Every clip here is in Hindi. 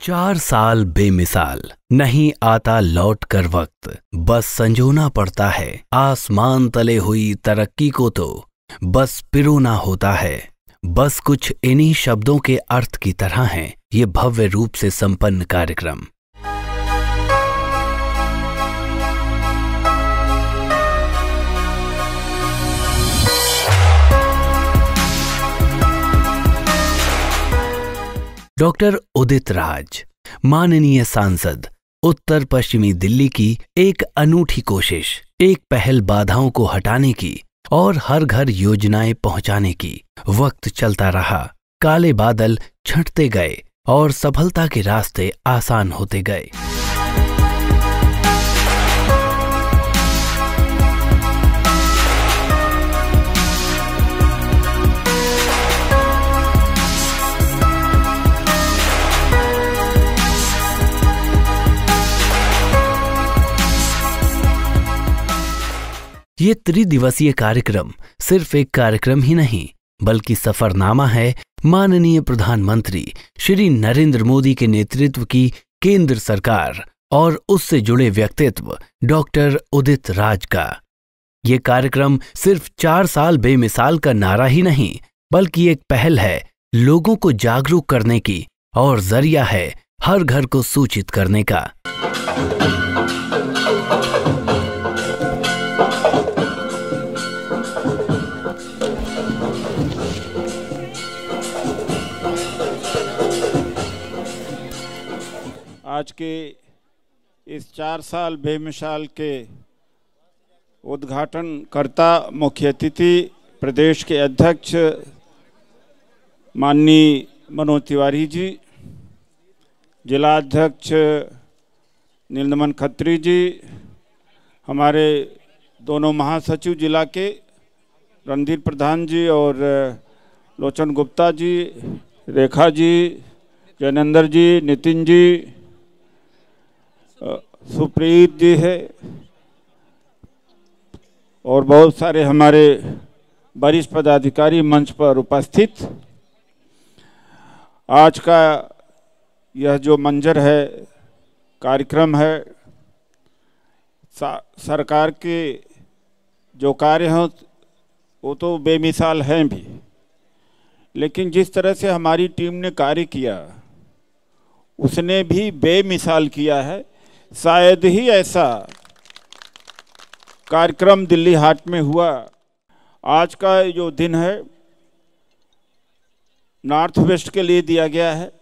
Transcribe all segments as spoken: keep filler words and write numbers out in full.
चार साल बेमिसाल, नहीं आता लौट कर वक्त, बस संजोना पड़ता है आसमान तले हुई तरक्की को, तो बस पिरोना होता है। बस कुछ इन्हीं शब्दों के अर्थ की तरह है ये भव्य रूप से संपन्न कार्यक्रम। डॉक्टर उदित राज, माननीय सांसद, उत्तर पश्चिमी दिल्ली की एक अनूठी कोशिश, एक पहल बाधाओं को हटाने की और हर घर योजनाएं पहुंचाने की। वक्त चलता रहा, काले बादल छंटते गए और सफलता के रास्ते आसान होते गए। ये त्रिदिवसीय कार्यक्रम सिर्फ एक कार्यक्रम ही नहीं, बल्कि सफरनामा है माननीय प्रधानमंत्री श्री नरेंद्र मोदी के नेतृत्व की केंद्र सरकार और उससे जुड़े व्यक्तित्व डॉक्टर उदित राज का। ये कार्यक्रम सिर्फ चार साल बेमिसाल का नारा ही नहीं, बल्कि एक पहल है लोगों को जागरूक करने की और जरिया है हर घर को सूचित करने का। आज के इस चार साल बेमिसाल के उद्घाटन करता मुख्य अतिथि प्रदेश के अध्यक्ष माननीय मनोज तिवारी जी, जिला अध्यक्ष नीलदमन खत्री जी, हमारे दोनों महासचिव जिला के रणधीर प्रधान जी और लोचन गुप्ता जी, रेखा जी, जैनेंद्र जी, नितिन जी, सुप्रीत जी है और बहुत सारे हमारे वरिष्ठ पदाधिकारी मंच पर उपस्थित। आज का यह जो मंजर है, कार्यक्रम है, सरकार के जो कार्य हैं वो तो बेमिसाल हैं भी, लेकिन जिस तरह से हमारी टीम ने कार्य किया उसने भी बेमिसाल किया है। शायद ही ऐसा कार्यक्रम दिल्ली हाट में हुआ। आज का जो दिन है नॉर्थ वेस्ट के लिए दिया गया है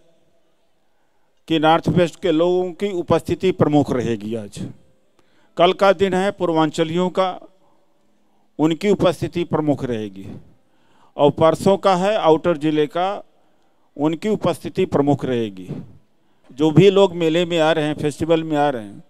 कि नॉर्थ वेस्ट के लोगों की उपस्थिति प्रमुख रहेगी। आज कल का दिन है पूर्वांचलियों का, उनकी उपस्थिति प्रमुख रहेगी, और परसों का है आउटर जिले का, उनकी उपस्थिति प्रमुख रहेगी। जो भी लोग मेले में आ रहे हैं, फेस्टिवल में आ रहे हैं,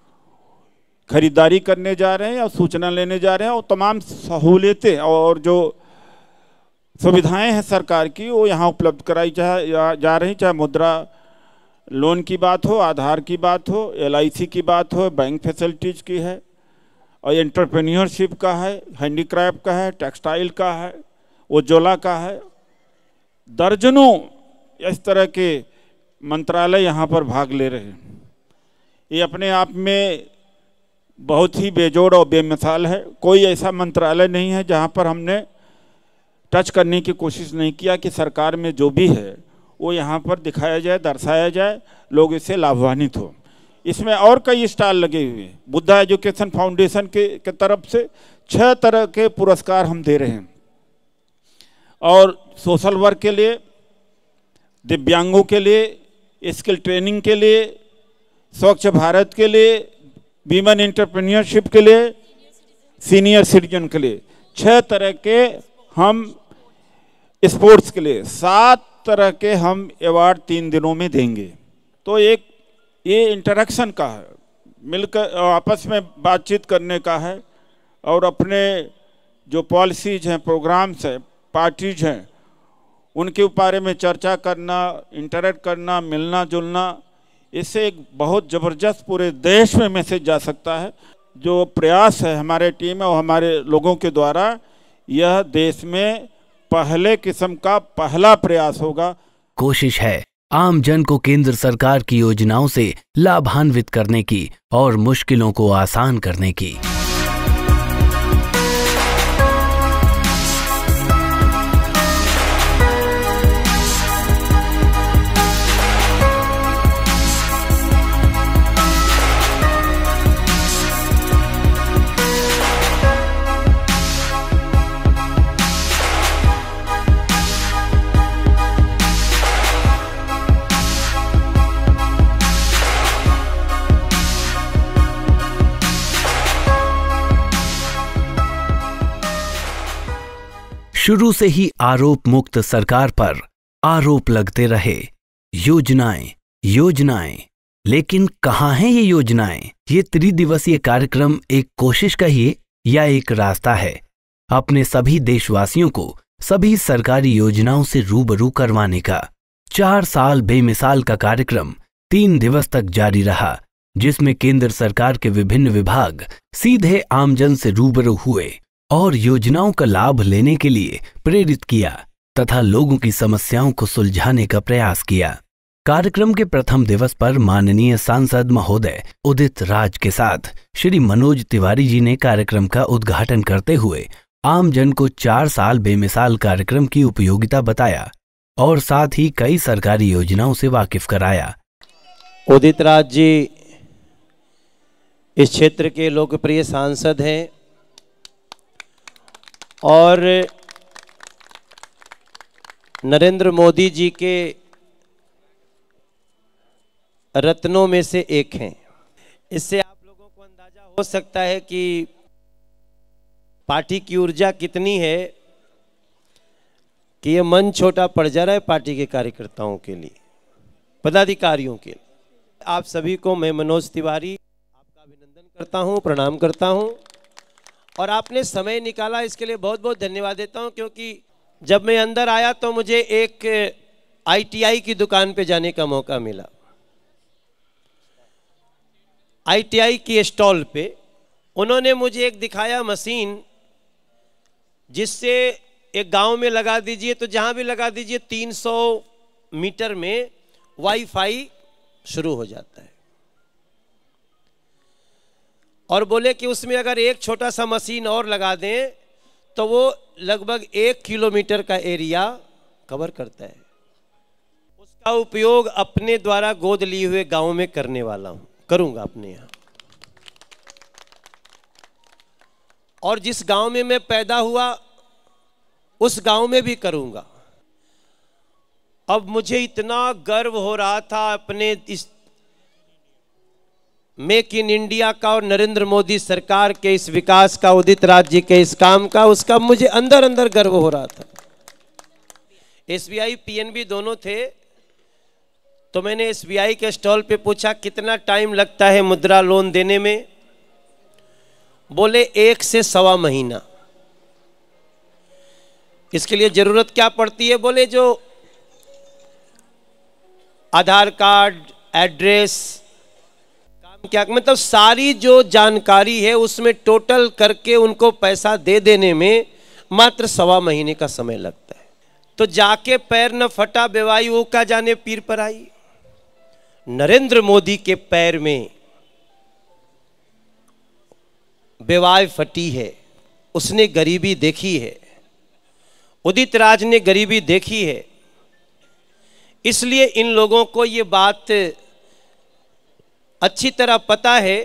खरीदारी करने जा रहे हैं या सूचना लेने जा रहे हैं, और तमाम सहूलियतें और जो सुविधाएं हैं सरकार की वो यहाँ उपलब्ध कराई जा, जा रही, चाहे मुद्रा लोन की बात हो, आधार की बात हो, एल आई सी की बात हो, बैंक फैसिलिटीज की है, और एंटरप्रेन्योरशिप का है, हैंडीक्राफ्ट का है, टेक्सटाइल का है, उज्ज्वला का है। दर्जनों इस तरह के मंत्रालय यहाँ पर भाग ले रहे हैं। ये अपने आप में बहुत ही बेजोड़ और बेमिसाल है। कोई ऐसा मंत्रालय नहीं है जहाँ पर हमने टच करने की कोशिश नहीं किया कि सरकार में जो भी है वो यहाँ पर दिखाया जाए, दर्शाया जाए, लोग इससे लाभान्वित हो। इसमें और कई स्टॉल लगे हुए हैं। बुद्धा एजुकेशन फाउंडेशन के, के तरफ से छह तरह के पुरस्कार हम दे रहे हैं, और सोशल वर्क के लिए, दिव्यांगों के लिए, स्किल ट्रेनिंग के लिए, स्वच्छ भारत के लिए, वीमेन एंटरप्रेन्योरशिप के लिए, सीनियर सिटीजन के लिए, छह तरह के हम स्पोर्ट्स के लिए, सात तरह के हम अवार्ड तीन दिनों में देंगे। तो एक ये इंटरेक्शन का है, मिलकर आपस में बातचीत करने का है, और अपने जो पॉलिसीज हैं, प्रोग्राम्स हैं, पार्टीज हैं, उनके बारे में चर्चा करना, इंटरेक्ट करना, मिलना जुलना, इससे एक बहुत ज़बरदस्त पूरे देश में मैसेज जा सकता है। जो प्रयास है हमारे टीम और हमारे लोगों के द्वारा, यह देश में पहले किस्म का पहला प्रयास होगा। कोशिश है आम जन को केंद्र सरकार की योजनाओं से लाभान्वित करने की और मुश्किलों को आसान करने की। शुरू से ही आरोप मुक्त सरकार पर आरोप लगते रहे। योजनाएं योजनाएं, लेकिन कहाँ हैं ये योजनाएं? ये त्रिदिवसीय कार्यक्रम एक कोशिश कहिए या एक रास्ता है अपने सभी देशवासियों को सभी सरकारी योजनाओं से रूबरू करवाने का। चार साल बेमिसाल का कार्यक्रम तीन दिवस तक जारी रहा, जिसमें केंद्र सरकार के विभिन्न विभाग सीधे आमजन से रूबरू हुए और योजनाओं का लाभ लेने के लिए प्रेरित किया तथा लोगों की समस्याओं को सुलझाने का प्रयास किया। कार्यक्रम के प्रथम दिवस पर माननीय सांसद महोदय उदित राज के साथ श्री मनोज तिवारी जी ने कार्यक्रम का उद्घाटन करते हुए आम जन को चार साल बेमिसाल कार्यक्रम की उपयोगिता बताया और साथ ही कई सरकारी योजनाओं से वाकिफ कराया। उदित राज जी इस क्षेत्र के लोकप्रिय सांसद हैं और नरेंद्र मोदी जी के रत्नों में से एक हैं। इससे आप लोगों को अंदाजा हो सकता है कि पार्टी की ऊर्जा कितनी है कि ये मन छोटा पड़ जा रहा है पार्टी के कार्यकर्ताओं के लिए, पदाधिकारियों के लिए। आप सभी को मैं मनोज तिवारी आपका अभिनंदन करता हूं, प्रणाम करता हूं और आपने समय निकाला इसके लिए बहुत बहुत धन्यवाद देता हूं, क्योंकि जब मैं अंदर आया तो मुझे एक आई टी आई की दुकान पे जाने का मौका मिला। आई टी आई की स्टॉल पे उन्होंने मुझे एक दिखाया मशीन, जिससे एक गांव में लगा दीजिए तो जहां भी लगा दीजिए तीन सौ मीटर में वाईफाई शुरू हो जाता है। और बोले कि उसमें अगर एक छोटा सा मशीन और लगा दें तो वो लगभग एक किलोमीटर का एरिया कवर करता है। उसका उपयोग अपने द्वारा गोद लिए हुए गांव में करने वाला हूं, करूंगा अपने यहां। और जिस गांव में मैं पैदा हुआ उस गांव में भी करूंगा। अब मुझे इतना गर्व हो रहा था अपने इस मेक इन इंडिया का और नरेंद्र मोदी सरकार के इस विकास का, उदित राज जी के इस काम का, उसका मुझे अंदर अंदर गर्व हो रहा था। S B I P N B दोनों थे, तो मैंने एस बी आई के स्टॉल पे पूछा कितना टाइम लगता है मुद्रा लोन देने में। बोले एक से सवा महीना। इसके लिए जरूरत क्या पड़ती है? बोले जो आधार कार्ड, एड्रेस, काम क्या, मतलब सारी जो जानकारी है उसमें टोटल करके उनको पैसा दे देने में मात्र सवा महीने का समय लगता है। तो जाके पैर न फटा बेवाई वो का जाने पीर पर आई। नरेंद्र मोदी के पैर में बेवाई फटी है, उसने गरीबी देखी है, उदित राज ने गरीबी देखी है। इसलिए इन लोगों को ये बात अच्छी तरह पता है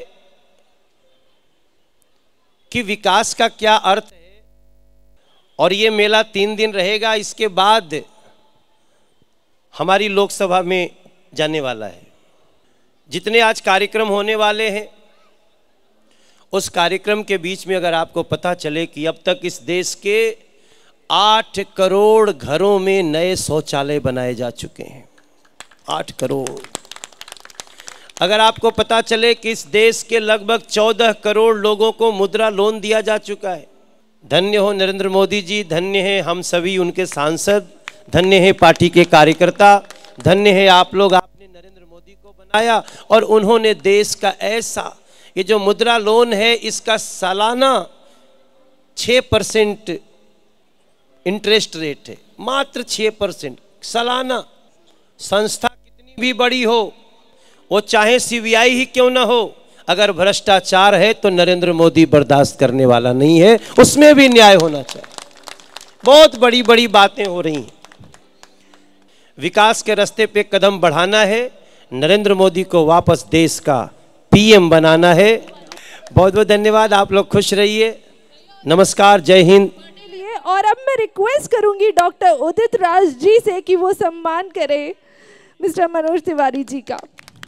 कि विकास का क्या अर्थ है। और ये मेला तीन दिन रहेगा, इसके बाद हमारी लोकसभा में जाने वाला है। जितने आज कार्यक्रम होने वाले हैं उस कार्यक्रम के बीच में अगर आपको पता चले कि अब तक इस देश के आठ करोड़ घरों में नए शौचालय बनाए जा चुके हैं, आठ करोड़। अगर आपको पता चले कि इस देश के लगभग चौदह करोड़ लोगों को मुद्रा लोन दिया जा चुका है। धन्य हो नरेंद्र मोदी जी, धन्य है हम सभी उनके सांसद, धन्य है पार्टी के कार्यकर्ता, धन्य है आप लोग, आपने नरेंद्र मोदी को बनाया और उन्होंने देश का ऐसा, ये जो मुद्रा लोन है इसका सालाना छः परसेंट इंटरेस्ट रेट है, मात्र छः परसेंट सालाना। संस्था भी बड़ी हो, वो चाहे सीबीआई ही क्यों ना हो, अगर भ्रष्टाचार है तो नरेंद्र मोदी बर्दाश्त करने वाला नहीं है, उसमें भी न्याय होना चाहिए। बहुत बड़ी बड़ी बातें हो रही हैं, विकास के रास्ते पे कदम बढ़ाना है, नरेंद्र मोदी को वापस देश का पीएम बनाना है। बहुत बहुत धन्यवाद, आप लोग खुश रहिए। नमस्कार, जय हिंद। और अब मैं रिक्वेस्ट करूंगी डॉक्टर उदित राज जी से कि वो सम्मान करें मिस्टर मनोज तिवारी जी का।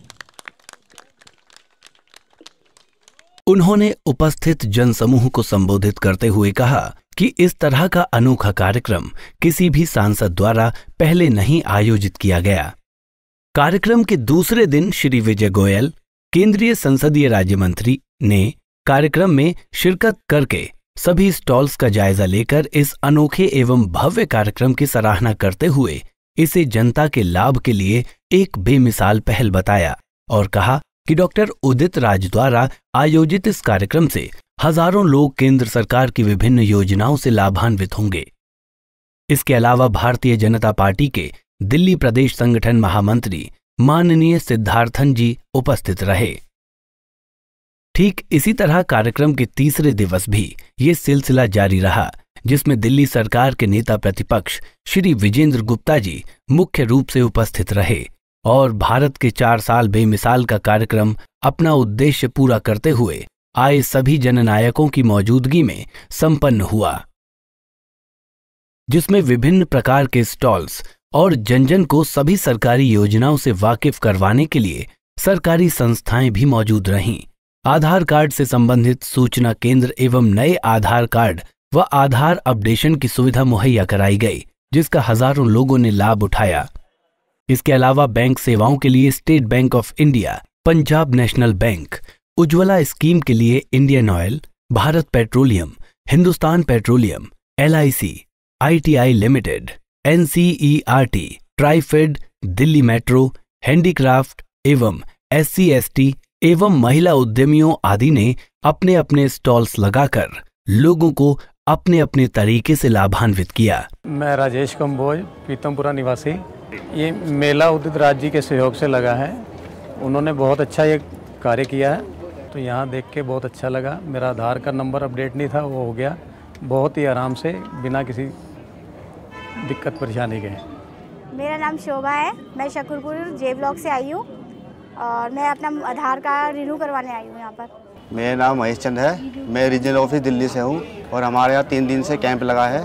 उन्होंने उपस्थित जनसमूह को संबोधित करते हुए कहा कि इस तरह का अनोखा कार्यक्रम किसी भी सांसद द्वारा पहले नहीं आयोजित किया गया। कार्यक्रम के दूसरे दिन श्री विजय गोयल, केंद्रीय संसदीय राज्य मंत्री, ने कार्यक्रम में शिरकत करके सभी स्टॉल्स का जायजा लेकर इस अनोखे एवं भव्य कार्यक्रम की सराहना करते हुए इसे जनता के लाभ के लिए एक बेमिसाल पहल बताया और कहा कि डॉक्टर उदित राज द्वारा आयोजित इस कार्यक्रम से हजारों लोग केंद्र सरकार की विभिन्न योजनाओं से लाभान्वित होंगे। इसके अलावा भारतीय जनता पार्टी के दिल्ली प्रदेश संगठन महामंत्री माननीय सिद्धार्थन जी उपस्थित रहे। ठीक इसी तरह कार्यक्रम के तीसरे दिवस भी ये सिलसिला जारी रहा, जिसमें दिल्ली सरकार के नेता प्रतिपक्ष श्री विजेंद्र गुप्ता जी मुख्य रूप से उपस्थित रहे और भारत के चार साल बेमिसाल का कार्यक्रम अपना उद्देश्य पूरा करते हुए आए सभी जननायकों की मौजूदगी में संपन्न हुआ, जिसमें विभिन्न प्रकार के स्टॉल्स और जन जन को सभी सरकारी योजनाओं से वाकिफ करवाने के लिए सरकारी संस्थाएं भी मौजूद रहीं। आधार कार्ड से संबंधित सूचना केंद्र एवं नए आधार कार्ड व आधार अपडेशन की सुविधा मुहैया कराई गई, जिसका हजारों लोगों ने लाभ उठाया। इसके अलावा बैंक सेवाओं के लिए State Bank of India, Punjab National Bank, Ujjwala scheme के लिए Indian Oil, Bharat Petroleum, Hindustan Petroleum, L I C, I T I Limited, N C E R T, TRIFED, Delhi metro, handicraft एवं एस सी एस टी एवं महिला उद्यमियों आदि ने अपने अपने स्टॉल्स लगाकर लोगों को अपने अपने तरीके से लाभान्वित किया। मैं राजेश कंबोज, पीतमपुरा निवासी। ये मेला उदित राज जी के सहयोग से लगा है, उन्होंने बहुत अच्छा ये कार्य किया है, तो यहाँ देख के बहुत अच्छा लगा। मेरा आधार का नंबर अपडेट नहीं था, वो हो गया बहुत ही आराम से, बिना किसी दिक्कत परेशानी के। मेरा नाम शोभा है, मैं शकरपुर जे ब्लॉक से आई हूँ और मैं अपना आधार कार्ड रिन्यू करवाने आई हूँ यहाँ पर। मेरा नाम महेश चंद है, मैं रीजनल ऑफिस दिल्ली से हूँ और हमारे यहाँ तीन दिन से कैंप लगा है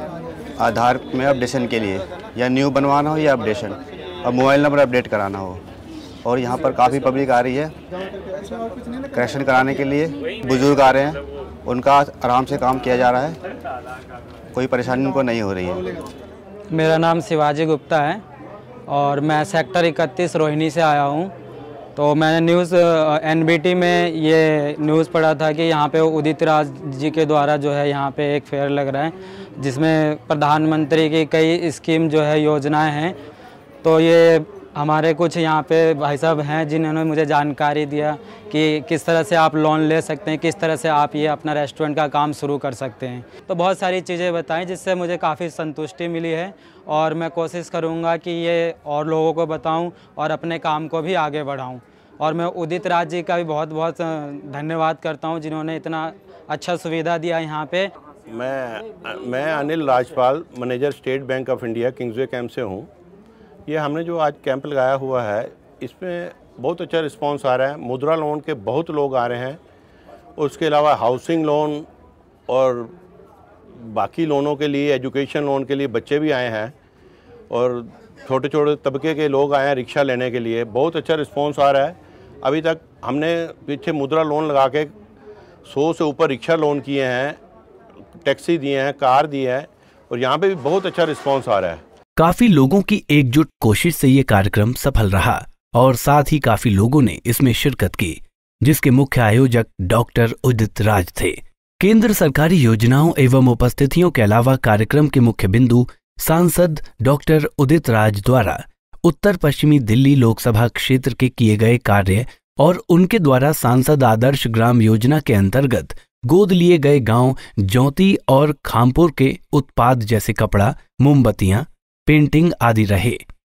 आधार में अपडेशन के लिए, या न्यू बनवाना हो या अपडेशन, और मोबाइल नंबर अपडेट कराना हो। और यहाँ पर काफ़ी पब्लिक आ रही है करेक्शन कराने के लिए, बुजुर्ग आ रहे हैं, उनका आराम से काम किया जा रहा है, कोई परेशानी उनको नहीं हो रही है। मेरा नाम शिवाजी गुप्ता है और मैं सेक्टर इकतीस रोहिणी से आया हूँ। तो मैंने न्यूज़ एन बी टी में ये न्यूज़ पढ़ा था कि यहाँ पे उदित राज जी के द्वारा जो है यहाँ पे एक फेयर लग रहा है, जिसमें प्रधानमंत्री की कई स्कीम जो है योजनाएं हैं। तो ये हमारे कुछ यहाँ पे भाई साहब हैं जिन्होंने मुझे जानकारी दिया कि किस तरह से आप लोन ले सकते हैं, किस तरह से आप ये अपना रेस्टोरेंट का काम शुरू कर सकते हैं। तो बहुत सारी चीज़ें बताई जिससे मुझे काफ़ी संतुष्टि मिली है और मैं कोशिश करूँगा कि ये और लोगों को बताऊँ और अपने काम को भी आगे बढ़ाऊँ। और मैं उदित राज जी का भी बहुत बहुत धन्यवाद करता हूँ जिन्होंने इतना अच्छा सुविधा दिया यहाँ पे। मैं मैं Anil Rajpal, manager State Bank of India Kingsway Camp से हूँ। ये हमने जो आज कैंप लगाया हुआ है, इसमें बहुत अच्छा रिस्पांस आ रहा है। मुद्रा लोन के बहुत लोग आ रहे हैं, उसके अलावा हाउसिंग लोन और बाकी लोनों के लिए, एजुकेशन लोन के लिए बच्चे भी आए हैं और छोटे छोटे तबके के लोग आए हैं रिक्शा लेने के लिए। बहुत अच्छा रिस्पांस आ रहा है। अभी तक हमने पीछे मुद्रा लोन लगा के सौ से ऊपर रिक्शा लोन किए हैं, टैक्सी दिए हैं, कार दिए हैं और यहाँ पे भी बहुत अच्छा रिस्पांस आ रहा है। काफी लोगों की एकजुट कोशिश से ये कार्यक्रम सफल रहा और साथ ही काफी लोगों ने इसमें शिरकत की, जिसके मुख्य आयोजक डॉक्टर उदित राज थे। केंद्र सरकारी योजनाओं एवं उपस्थितियों के अलावा कार्यक्रम के मुख्य बिंदु सांसद डॉक्टर उदित राज द्वारा उत्तर पश्चिमी दिल्ली लोकसभा क्षेत्र के किए गए कार्य और उनके द्वारा सांसद आदर्श ग्राम योजना के अंतर्गत गोद लिए गए गांव जौती और खामपुर के उत्पाद जैसे कपड़ा, मोमबत्तियां, पेंटिंग आदि रहे।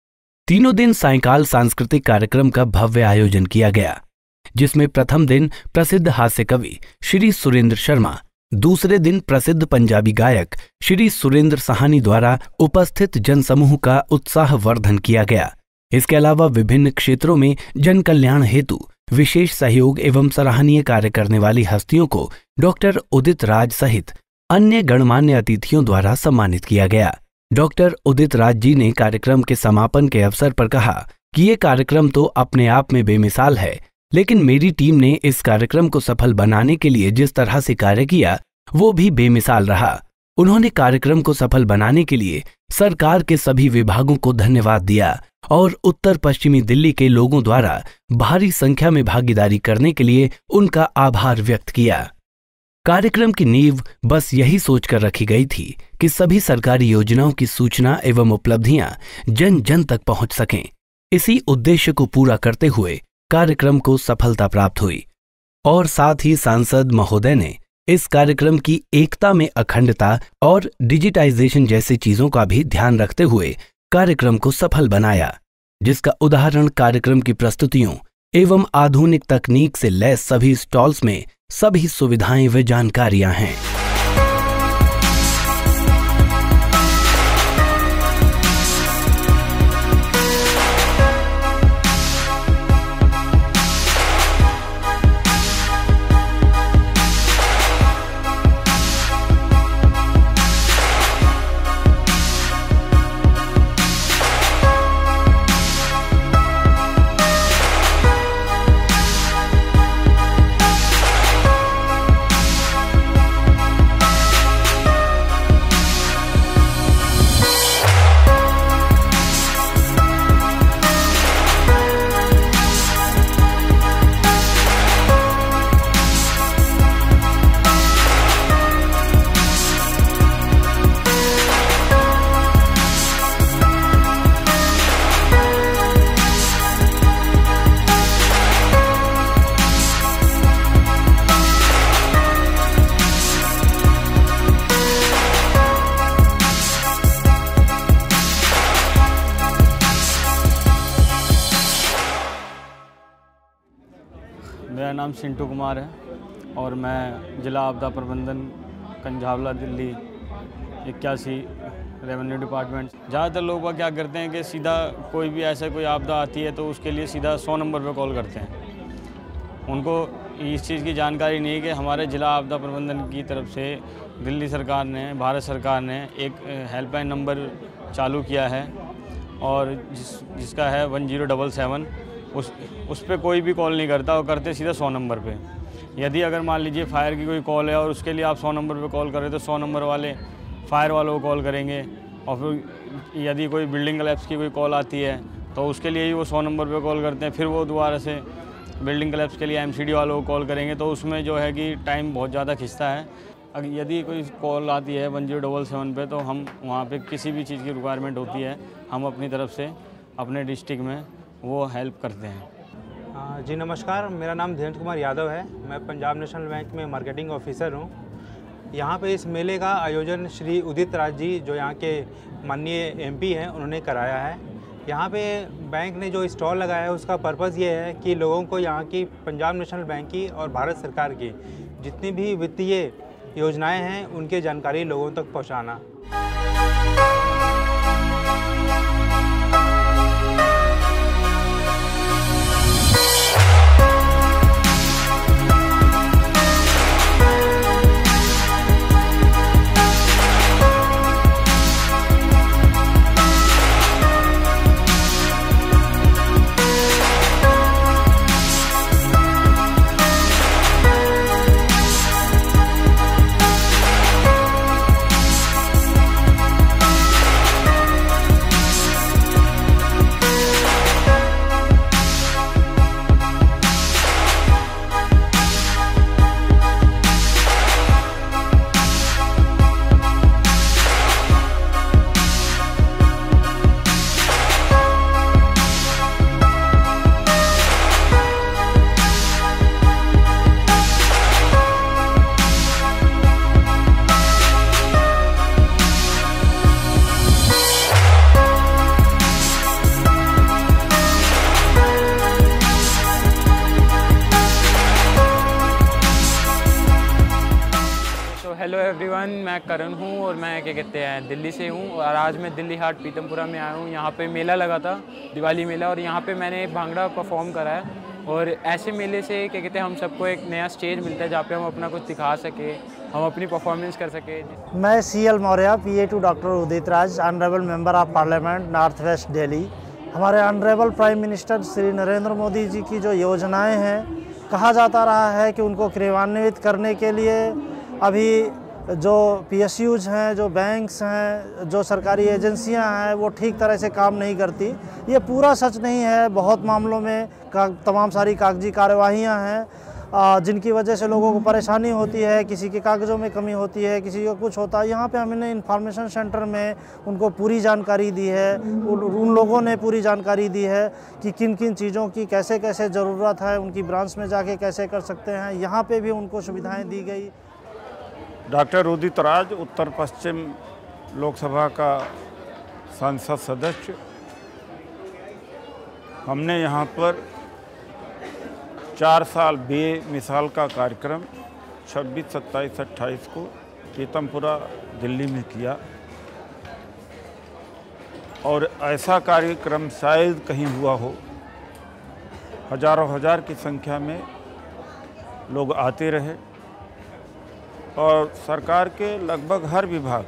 तीनों दिन सायंकाल सांस्कृतिक कार्यक्रम का भव्य आयोजन किया गया, जिसमें प्रथम दिन प्रसिद्ध हास्य कवि श्री सुरेंद्र शर्मा, दूसरे दिन प्रसिद्ध पंजाबी गायक श्री सुरेंद्र साहनी द्वारा उपस्थित जनसमूह का उत्साहवर्धन किया गया। इसके अलावा विभिन्न क्षेत्रों में जन कल्याण हेतु विशेष सहयोग एवं सराहनीय कार्य करने वाली हस्तियों को डॉक्टर उदित राज सहित अन्य गणमान्य अतिथियों द्वारा सम्मानित किया गया। डॉक्टर उदित राज जी ने कार्यक्रम के समापन के अवसर पर कहा कि ये कार्यक्रम तो अपने आप में बेमिसाल है, लेकिन मेरी टीम ने इस कार्यक्रम को सफल बनाने के लिए जिस तरह से कार्य किया वो भी बेमिसाल रहा। उन्होंने कार्यक्रम को सफल बनाने के लिए सरकार के सभी विभागों को धन्यवाद दिया और उत्तर पश्चिमी दिल्ली के लोगों द्वारा भारी संख्या में भागीदारी करने के लिए उनका आभार व्यक्त किया। कार्यक्रम की नींव बस यही सोचकर रखी गई थी कि सभी सरकारी योजनाओं की सूचना एवं उपलब्धियां जन जन तक पहुंच सकें। इसी उद्देश्य को पूरा करते हुए कार्यक्रम को सफलता प्राप्त हुई और साथ ही सांसद महोदय ने इस कार्यक्रम की एकता में अखंडता और डिजिटाइजेशन जैसी चीजों का भी ध्यान रखते हुए कार्यक्रम को सफल बनाया, जिसका उदाहरण कार्यक्रम की प्रस्तुतियों एवं आधुनिक तकनीक से लैस सभी स्टॉल्स में सभी सुविधाएं व जानकारियां हैं। मेरा नाम सिंटू कुमार है और मैं जिला आपदा प्रबंधन कंझावला दिल्ली इक्यासी रेवेन्यू डिपार्टमेंट। ज़्यादातर लोग वह क्या करते हैं कि सीधा कोई भी ऐसा कोई आपदा आती है तो उसके लिए सीधा सौ नंबर पे कॉल करते हैं। उनको इस चीज़ की जानकारी नहीं है कि हमारे जिला आपदा प्रबंधन की तरफ से दिल्ली सरकार ने, भारत सरकार ने एक हेल्पलाइन नंबर चालू किया है और जिस जिसका है वन जीरो डबल सेवन। उस उस पर कोई भी कॉल नहीं करता, वो करते सीधा सौ नंबर पे। यदि अगर मान लीजिए फायर की कोई कॉल है और उसके लिए आप सौ नंबर पे कॉल कर रहे हो तो सौ नंबर वाले फायर वालों को कॉल करेंगे और फिर यदि कोई बिल्डिंग कोलैप्स की कोई कॉल आती है तो उसके लिए ही वो सौ नंबर पे कॉल करते हैं। फिर वो दोबारा से बिल्डिंग कोलैप्स के लिए एमसीडी वालों को कॉल करेंगे तो उसमें जो है कि टाइम बहुत ज़्यादा खिंचता है। अगर यदि कोई कॉल आती है वन जीरो डबल सेवन पे तो हम वहाँ पे किसी भी चीज़ की रिक्वायरमेंट होती है हम अपनी तरफ से अपने डिस्ट्रिक्ट में वो हेल्प करते हैं। जी नमस्कार, मेरा नाम धीरेन्द्र कुमार यादव है। मैं पंजाब नेशनल बैंक में मार्केटिंग ऑफिसर हूँ। यहाँ पे इस मेले का आयोजन श्री उदित राज जी जो यहाँ के माननीय एमपी हैं उन्होंने कराया है। यहाँ पे बैंक ने जो स्टॉल लगाया है उसका पर्पज़ ये है कि लोगों को यहाँ की पंजाब नेशनल बैंक की और भारत सरकार की जितनी भी वित्तीय योजनाएं हैं उनकी जानकारी लोगों तक पहुँचाना। मैं करण हूँ और मैं क्या कहते हैं दिल्ली से हूँ और आज मैं दिल्ली हाट पीतमपुरा में आया हूँ। यहाँ पे मेला लगा था, दिवाली मेला, और यहाँ पे मैंने भांगड़ा परफॉर्म करा है। और ऐसे मेले से क्या कहते हैं हम सबको एक नया स्टेज मिलता है जहाँ पे हम अपना कुछ दिखा सके, हम अपनी परफॉर्मेंस कर सके। मैं C L Maurya, P A to doctor Udit Raj, honourable member of parliament North West Delhi. हमारे honourable prime minister Shri Narendra Modi ji की जो योजनाएं हैं, कहा जाता रहा है कि उनको क्रियान्वित करने के लिए अभी जो पी एस यूज़ हैं, जो बैंक्स हैं, जो सरकारी एजेंसियां हैं, वो ठीक तरह से काम नहीं करती। ये पूरा सच नहीं है। बहुत मामलों में का तमाम सारी कागजी कार्यवाहियां हैं जिनकी वजह से लोगों को परेशानी होती है, किसी के कागज़ों में कमी होती है, किसी को कुछ होता है। यहाँ पे हमने इंफॉर्मेशन सेंटर में उनको पूरी जानकारी दी है, उन लोगों ने पूरी जानकारी दी है कि किन किन चीज़ों की कैसे कैसे ज़रूरत है, उनकी ब्रांच में जाके कैसे कर सकते हैं। यहाँ पे भी उनको सुविधाएँ दी गई। डॉक्टर उदित राज, उत्तर पश्चिम लोकसभा का संसद सदस्य। हमने यहाँ पर चार साल बेमिसाल का कार्यक्रम छब्बीस, सत्ताईस, अट्ठाईस को पीतमपुरा दिल्ली में किया और ऐसा कार्यक्रम शायद कहीं हुआ हो। हजारों हजार की संख्या में लोग आते रहे और सरकार के लगभग हर विभाग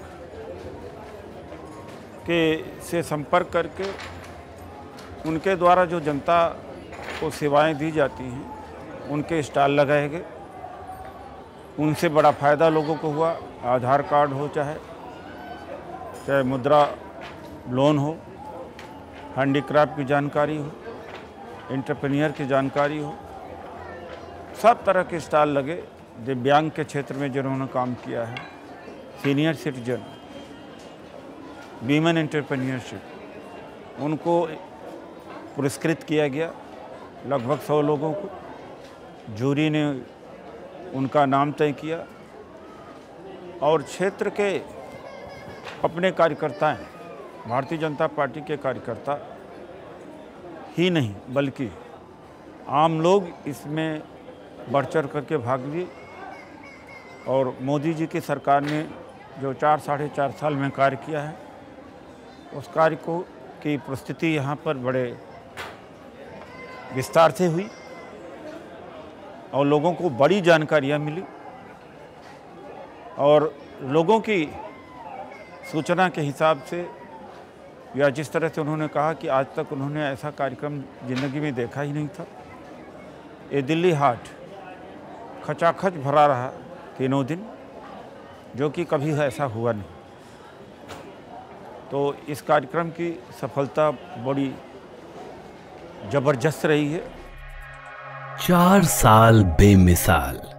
के से संपर्क करके उनके द्वारा जो जनता को सेवाएं दी जाती हैं उनके स्टॉल लगाए गए। उनसे बड़ा फ़ायदा लोगों को हुआ। आधार कार्ड हो, चाहे चाहे मुद्रा लोन हो, हैंडीक्राफ्ट की जानकारी हो, एंटरप्रेन्योर की जानकारी हो, सब तरह के स्टॉल लगे। दिव्यांग के क्षेत्र में जिन्होंने काम किया है, सीनियर सिटीजन, वीमेन एंटरप्रेन्योरशिप, उनको पुरस्कृत किया गया, लगभग सौ लोगों को। जूरी ने उनका नाम तय किया और क्षेत्र के अपने कार्यकर्ता हैं, भारतीय जनता पार्टी के कार्यकर्ता ही नहीं बल्कि आम लोग इसमें बढ़ चढ़ करके भाग लिए। और मोदी जी की सरकार ने जो चार साढ़े चार साल में कार्य किया है, उस कार्य को की प्रस्तुति यहाँ पर बड़े विस्तार से हुई और लोगों को बड़ी जानकारियाँ मिली। और लोगों की सूचना के हिसाब से या जिस तरह से उन्होंने कहा कि आज तक उन्होंने ऐसा कार्यक्रम ज़िंदगी में देखा ही नहीं था। ये दिल्ली हाट खचाखच भरा रहा तीनों दिन, जो कि कभी ऐसा हुआ नहीं। तो इस कार्यक्रम की सफलता बड़ी ज़बरदस्त रही है। चार साल बेमिसाल।